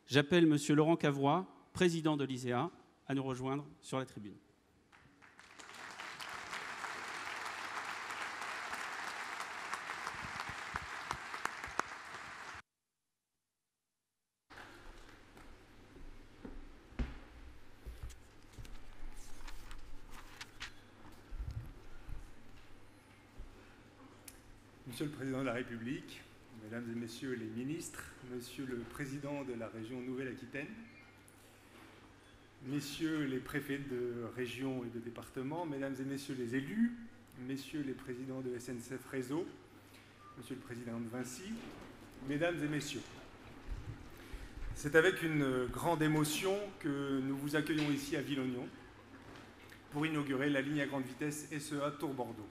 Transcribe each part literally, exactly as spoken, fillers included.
J'appelle M. Laurent Cavrois, président de l'I S E A, à nous rejoindre sur la tribune. Monsieur le Président de la République, Mesdames et Messieurs les ministres, Monsieur le Président de la région Nouvelle-Aquitaine, Messieurs les préfets de région et de département, Mesdames et Messieurs les élus, Messieurs les présidents de S N C F Réseau, Monsieur le Président de Vinci, Mesdames et Messieurs, c'est avec une grande émotion que nous vous accueillons ici à Villognon pour inaugurer la ligne à grande vitesse S E A Tours-Bordeaux.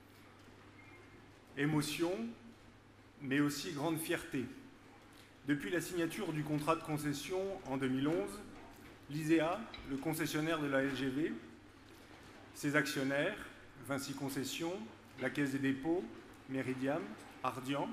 Émotion, mais aussi grande fierté. Depuis la signature du contrat de concession en deux mille onze, l'I S E A, le concessionnaire de la L G V, ses actionnaires, Vinci Concessions, la Caisse des dépôts, Meridiam, Ardian,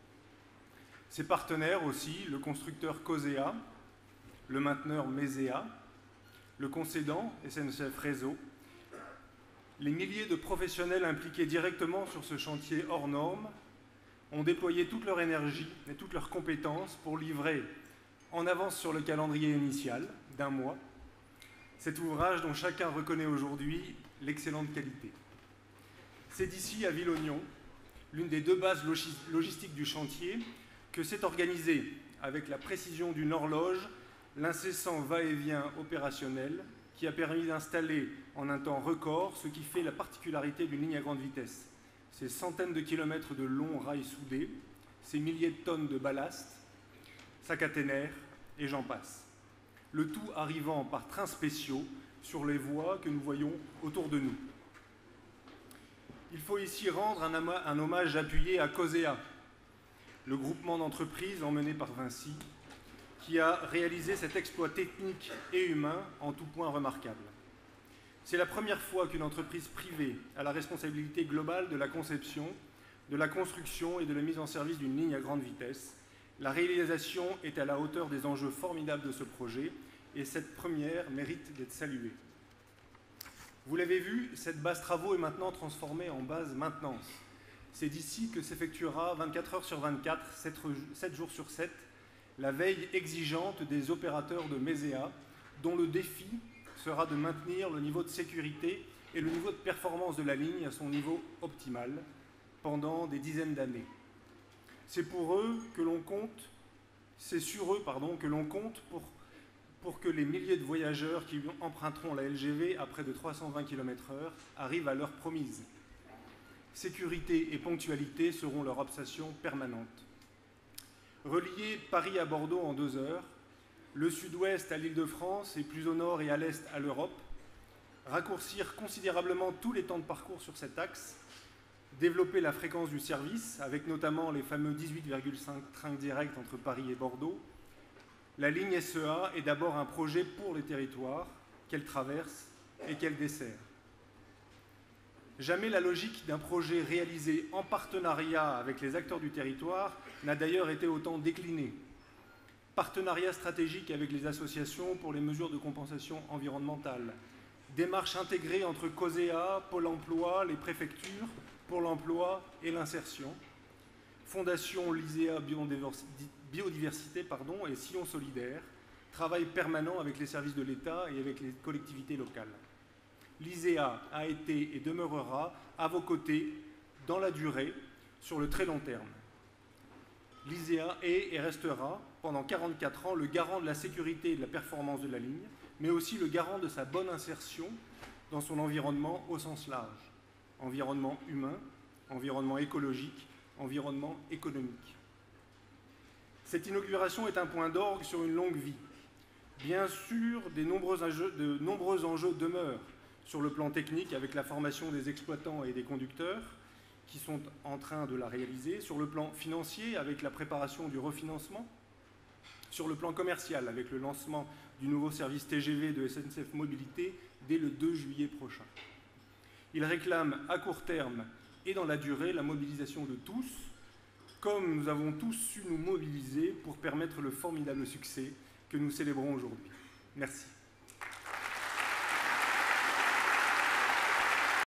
ses partenaires aussi, le constructeur Cosea, le mainteneur Mesea, le concédant S N C F Réseau, les milliers de professionnels impliqués directement sur ce chantier hors norme ont déployé toute leur énergie et toutes leurs compétences pour livrer, en avance sur le calendrier initial d'un mois, cet ouvrage dont chacun reconnaît aujourd'hui l'excellente qualité. C'est d'ici à Villognon, l'une des deux bases logistiques du chantier, que s'est organisé, avec la précision d'une horloge, l'incessant va-et-vient opérationnel qui a permis d'installer en un temps record ce qui fait la particularité d'une ligne à grande vitesse. Ces centaines de kilomètres de longs rails soudés, ces milliers de tonnes de ballast, sa caténaire, et j'en passe. Le tout arrivant par trains spéciaux sur les voies que nous voyons autour de nous. Il faut ici rendre un, un hommage appuyé à Cosea, le groupement d'entreprises emmené par Vinci, qui a réalisé cet exploit technique et humain en tout point remarquable. C'est la première fois qu'une entreprise privée a la responsabilité globale de la conception, de la construction et de la mise en service d'une ligne à grande vitesse. La réalisation est à la hauteur des enjeux formidables de ce projet et cette première mérite d'être saluée. Vous l'avez vu, cette base travaux est maintenant transformée en base maintenance. C'est d'ici que s'effectuera vingt-quatre heures sur vingt-quatre, sept jours sur sept, la veille exigeante des opérateurs de Mesea, dont le défi sera de maintenir le niveau de sécurité et le niveau de performance de la ligne à son niveau optimal pendant des dizaines d'années. C'est pour eux que l'on compte, c'est sur eux pardon, que l'on compte pour, pour que les milliers de voyageurs qui emprunteront la L G V à près de trois cent vingt kilomètres heure arrivent à l'heure promise. Sécurité et ponctualité seront leur obsession permanente. Relier Paris à Bordeaux en deux heures, le sud-ouest à l'Île-de-France et plus au nord et à l'est à l'Europe, raccourcir considérablement tous les temps de parcours sur cet axe, développer la fréquence du service, avec notamment les fameux dix-huit virgule cinq trains directs entre Paris et Bordeaux. La ligne S E A est d'abord un projet pour les territoires qu'elle traverse et qu'elle dessert. Jamais la logique d'un projet réalisé en partenariat avec les acteurs du territoire n'a d'ailleurs été autant déclinée. Partenariat stratégique avec les associations pour les mesures de compensation environnementale, démarche intégrée entre Cosea, Pôle emploi, les préfectures pour l'emploi et l'insertion, Fondation Lisea Biodiversité pardon, et Sillon Solidaire, travail permanent avec les services de l'État et avec les collectivités locales. L'I S E A a été et demeurera à vos côtés dans la durée, sur le très long terme. L'I S E A est et restera pendant quarante-quatre ans le garant de la sécurité et de la performance de la ligne, mais aussi le garant de sa bonne insertion dans son environnement au sens large. Environnement humain, environnement écologique, environnement économique. Cette inauguration est un point d'orgue sur une longue vie. Bien sûr, des nombreux enjeux, de nombreux enjeux demeurent sur le plan technique avec la formation des exploitants et des conducteurs qui sont en train de la réaliser, sur le plan financier avec la préparation du refinancement, sur le plan commercial avec le lancement du nouveau service T G V de S N C F Mobilité dès le deux juillet prochain. Il réclame à court terme et dans la durée la mobilisation de tous, comme nous avons tous su nous mobiliser pour permettre le formidable succès que nous célébrons aujourd'hui. Merci.